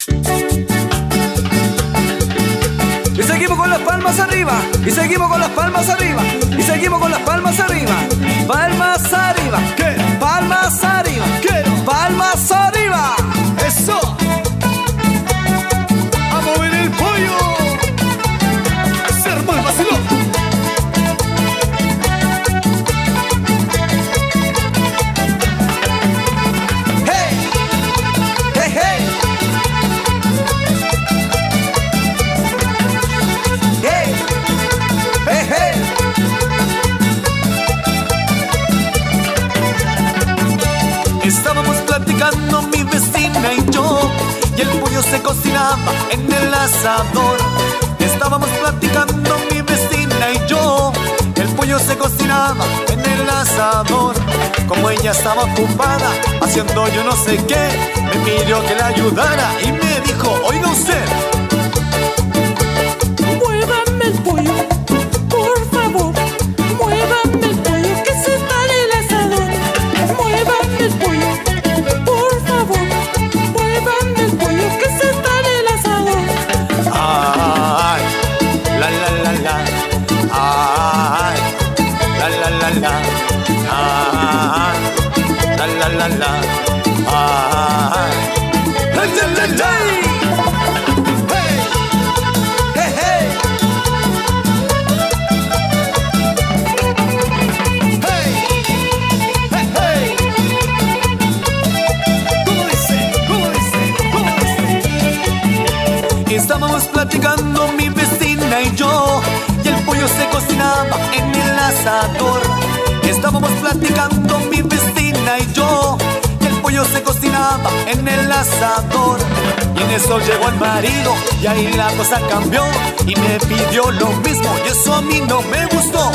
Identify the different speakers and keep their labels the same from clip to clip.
Speaker 1: Y seguimos con las palmas arriba, y seguimos con las palmas arriba, y seguimos con las palmas arriba. Palmas arriba,
Speaker 2: ¿qué?
Speaker 1: Palmas arriba,
Speaker 2: quiero.
Speaker 1: Palmas arriba.
Speaker 2: Eso. A mover el pollo. Se armó el vacilón.
Speaker 1: Hey, hey, hey. Hey, hey, hey.
Speaker 3: Estábamos platicando mi vecina y yo, y el pollo se cocinaba en el asador. Estábamos platicando mi vecina y yo, el pollo se cocinaba en el asador. Como ella estaba ocupada haciendo yo no sé qué, me pidió que la ayudara y me dijo: oiga usted,
Speaker 4: muévame el pollo, por favor. Muévame el pollo que se está en el asador. Muévame el pollo, por favor. Muévame el pollo que se está en el asador.
Speaker 3: ay, la la la la, ay, la la la la, ay, la la la la, ay, la la la la.
Speaker 1: Hey, hey, hey.
Speaker 2: Hey, hey, hey. ¿Cómo dice? ¿Cómo dice? ¿Cómo dice?
Speaker 3: Estábamos platicando mi vecina y yo, y el pollo se cocinaba en el asador. Estábamos platicando mi vecina y yo, y el pollo se cocinaba en el asador. Y en eso llegó el marido y ahí la cosa cambió y me pidió lo mismo y eso a mí no me gustó.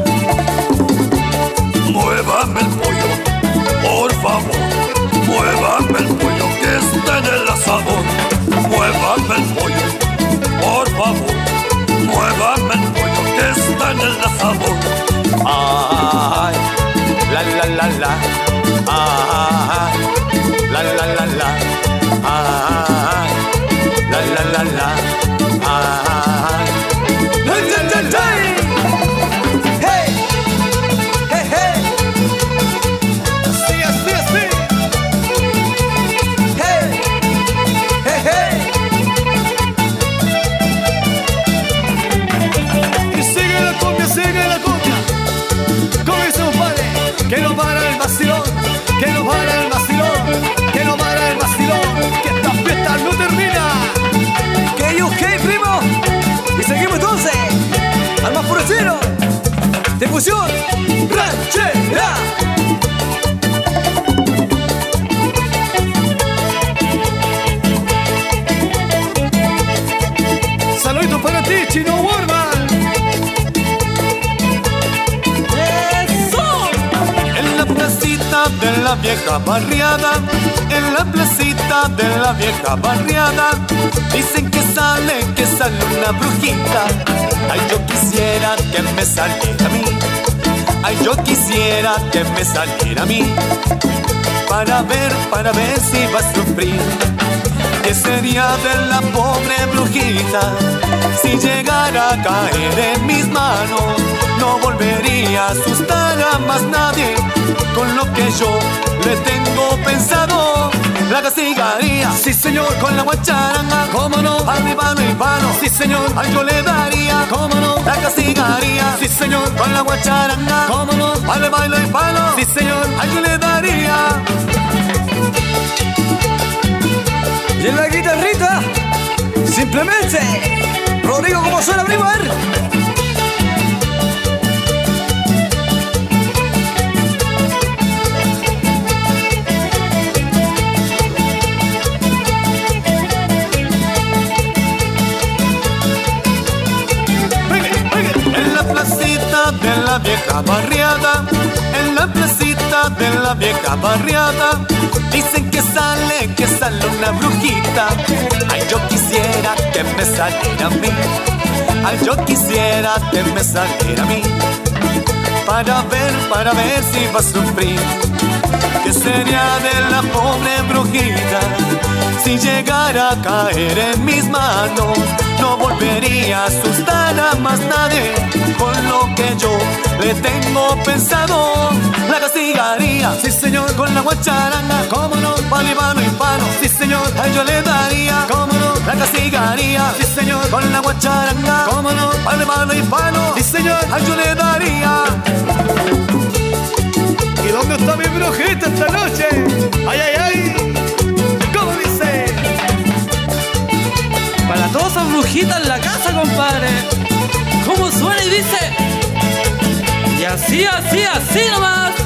Speaker 5: Muévame el pollo, por favor. Muévame el pollo que está en el asador. Muévame el pollo, por favor. Muévame el pollo que está en el asador.
Speaker 3: Ay, la la la la, ay, la la la la, ay, la la la la, ay, la la la la.
Speaker 1: Hey, hey, hey.
Speaker 2: Así, así, así.
Speaker 1: Hey, hey, hey.
Speaker 2: Y sigue la cumbia, sigue la cumbia. ¿Cómo dice un padre? Que no para el vacilón, que no para el vacilón, que no para el vacilón, que esta fiesta no termina.
Speaker 1: ¿Qué, primo? Y seguimos entonces al más puro estilo de fusión ranchera.
Speaker 2: Saluditos para ti, Chino Warman.
Speaker 3: En la placita de la vieja barriada, en la placita de la vieja barriada, dicen que sale una brujita. Ay, yo quisiera que me saliera a mí. Ay, yo quisiera que me saliera a mí. Para ver si va a sufrir. ¿Qué sería de la pobre brujita si llegara a caer en mis manos? No volvería a asustar a más nadie con lo que yo le tengo pensado. La castigaría,
Speaker 2: Sí, señor,
Speaker 3: con la guacharanga,
Speaker 2: cómo no,
Speaker 3: arriba no hay palo.
Speaker 2: sí, señor,
Speaker 3: Ay, yo le daría,
Speaker 2: cómo no,
Speaker 3: la castigaría,
Speaker 2: sí, señor,
Speaker 3: con la guacharanga,
Speaker 2: cómo no,
Speaker 3: al bailo y palo.
Speaker 2: sí, señor.
Speaker 3: Ay, yo le daría.
Speaker 1: Y en la guitarrita, simplemente Rodrigo, ¿cómo suena, primo? A ver.
Speaker 3: En la placita de la vieja barriada, en la placita de la vieja barriada, dicen que sale una brujita. Ay, yo quisiera que me saliera a mí. Ay, yo quisiera que me saliera a mí. Para ver si va a sufrir. ¿Qué sería de la pobre brujita Si llegara a caer en mis manos, no volvería a asustar a más nadie. Con lo que yo le tengo pensado, la castigaría,
Speaker 2: Sí, señor.
Speaker 3: con la guacharanga,
Speaker 2: ¿Cómo no?
Speaker 3: palo y mano y palo.
Speaker 2: Sí, señor.
Speaker 3: Ay, yo le daría,
Speaker 2: ¿Cómo no?
Speaker 3: la castigaría,
Speaker 2: Sí, señor.
Speaker 3: con la guacharanga,
Speaker 2: ¿Cómo no?
Speaker 3: palo y mano y palo.
Speaker 2: Sí, señor.
Speaker 3: Ay, yo le daría.
Speaker 2: ¿Y dónde está mi brujita esta noche? ¡Ay, ay, ay! ¿Cómo dice?
Speaker 1: Para todas esas brujitas en la casa, compadre. ¿Cómo suena y dice? Y así, así, así nomás.